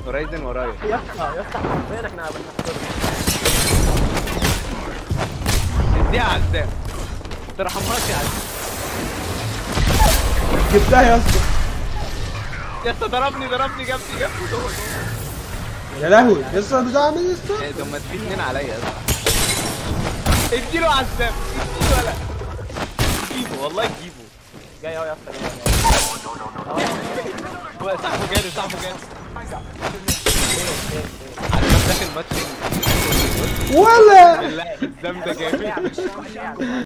هورايزن ورايا يا اسطى حرفيا احنا بنحصر. اديها عزام ترحمهاش يا عزام. جبتها يا اسطى. يا اسطى ضربني جابني يا لهوي يا اسطى مش عامل يا اسطى. ايه ده ما في اتنين عليا يا اسطى. اديله عزام اديله ولا جيبه والله جيبه. جاي اهو يا اسطى جاي. هو صاحبه جالي عزام داخل ماتش ولا بالله الدم ده جامد.